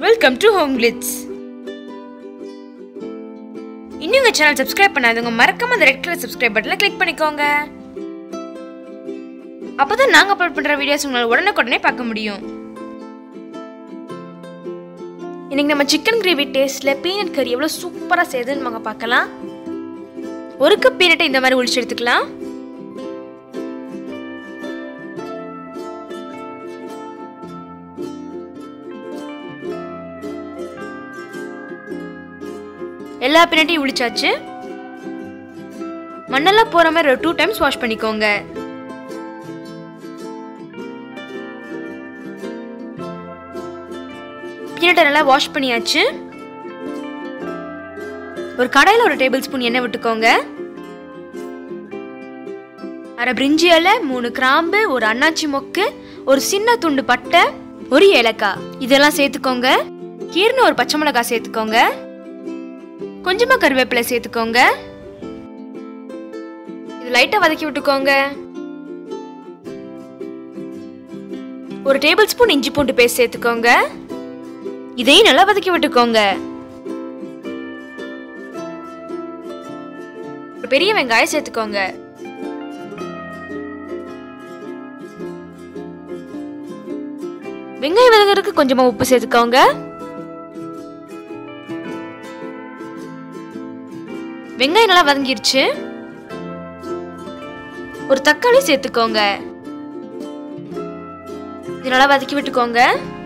Welcome to Home Glitz. இன்னும் உங்க channel subscribe பண்ணாதவங்க மறக்காம அந்த ரெட் கலர் சப்ஸ்கிரைப் பட்டனை கிளிக் பண்ணிக்கோங்க. அப்பதான் நாங்க அப்லோட் பண்ற வீடியோஸ் உங்களால உடனுக்குடனே பார்க்க முடியும். இன்னைக்கு நம்ம சிக்கன் கிரேவி டேஸ்ட்ல பீனட் கறி எவ்வளவு சூப்பரா செய்யுதுன்னு வாங்க பார்க்கலாம். ஒரு கப் பீனட்டை இந்த மாதிரி உளிச்சு எடுத்துக்கலாம். எல்லா பீனட்டையும் உளிச்சாச்சு. மண்ணெல்லாம் போற மாதிரி 2 டைம்ஸ் வாஷ் பண்ணிக்கோங்க. பீனட்டை நல்லா வாஷ் பண்ணியாச்சு. ஒரு கடாயில 1 டேபிள் ஸ்பூன் எண்ணெய் விட்டுக்கோங்க. அரை பிரிஞ்சி இலை, 3 கிராம்பு, ஒரு அன்னாச்சி மொக்கு, ஒரு சின்ன துண்டு பட்டை, ஒரு ஏலக்காய் இதெல்லாம் சேர்த்துக்கோங்க. கீர்னு ஒரு பச்சை மிளகாய் சேர்த்துக்கோங்க. கொஞ்சமா கருவேப்பிலை சேர்த்துக்கோங்க. இது லைட்டா வதக்கி விட்டுக்கோங்க. ஒரு டேபிள் ஸ்பூன் இஞ்சி பூண்டு பேஸ்ட் சேர்த்துக்கோங்க. இதையும் நல்லா வதக்கி விட்டுக்கோங்க. ஒரு பெரிய வெங்காயம் சேர்த்துக்கோங்க. வெங்காயம் வதங்குறதுக்கு கொஞ்சமா உப்பு சேர்த்துக்கோங்க. வெங்காயம் நல்லா வதங்கிருச்சு. ஒரு தக்காளி சேர்த்துக்கோங்க. இது நல்லா வதக்கி விட்டுக்கோங்க.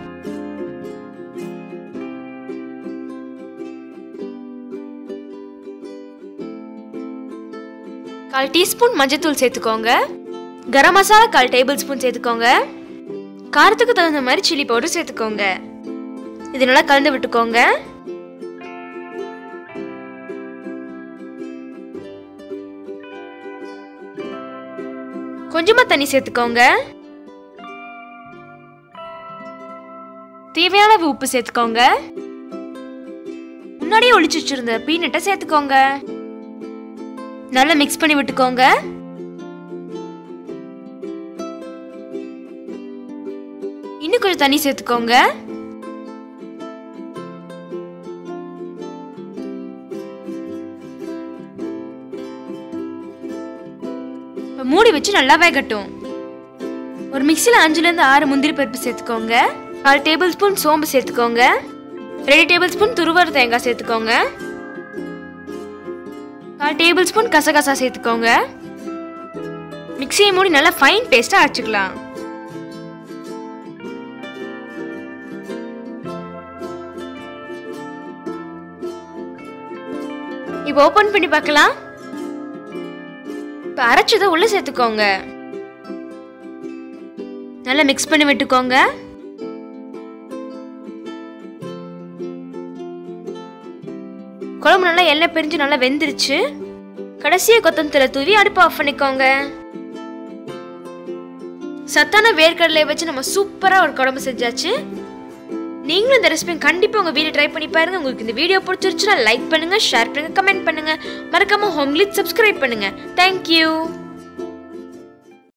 கால் டீஸ்பூன் மஞ்சள்தூள் சேர்த்துக்கோங்க. கரம் மசாலா 1/4 டேபிள் ஸ்பூன் சேர்த்துக்கோங்க. காரத்துக்கு தகுந்த மாதிரி சில்லி பவுடர் சேர்த்துக்கோங்க. இது நல்லா கலந்து விட்டுக்கோங்க. கொஞ்சமா தண்ணி சேர்த்துக்கோங்க. தேவையான உப்பு சேர்த்துக்கோங்க. முன்னாடியே ஒளிச்சு வச்சிருந்த பீனட்டை சேர்த்துக்கோங்க. நல்லா மிக்ஸ் பண்ணி விட்டுக்கோங்க. இன்னும் கொஞ்சம் தண்ணி சேர்த்துக்கோங்க. மூடி வச்சு நல்லா வேகட்டும். ஒரு மிக்ஸில 5 ல இருந்து 6 முந்திரி பருப்பு சேர்த்துக்கோங்க. 1/2 டேபிள் ஸ்பூன் சோம்பு சேர்த்துக்கோங்க. 2 டேபிள் ஸ்பூன் துருவற தேங்காய் சேர்த்துக்கோங்க. 1/4 டேபிள் ஸ்பூன் கசகசா சேர்த்துக்கோங்க. மிக்ஸியை மூடி நல்லா ஃபைன் பேஸ்டா அரைச்சுக்கலாம். இப்போ ஓபன் பண்ணி பார்க்கலாம். இப்போ அரைச்சதை உள்ள சேர்த்துக்கோங்க. நல்லா மிக்ஸ் பண்ணி விட்டுக்கோங்க. குழம்பு நல்லா எண்ணெய் பிரிஞ்சு நல்லா வெந்துருச்சு. கடைசியா கொத்தமல்லி தூவி அடுப்பு ஆஃப் பண்ணிக்கோங்க. சத்தான வேர்க்கடலை வச்சு நம்ம சூப்பரா ஒரு குழம்பு செஞ்சாச்சு. நீங்களும் இந்த ரெசிபி கண்டிப்பா உங்க வீட்ல ட்ரை பண்ணி பாருங்க. உங்களுக்கு இந்த வீடியோ பிடிச்சிருச்சுன்னா லைக் பண்ணுங்க, ஷேர் பண்ணுங்க, கமெண்ட் பண்ணுங்க. மறக்காம ஹோம் கிளிட்ஸ் சப்ஸ்கிரைப் பண்ணுங்க. Thank you.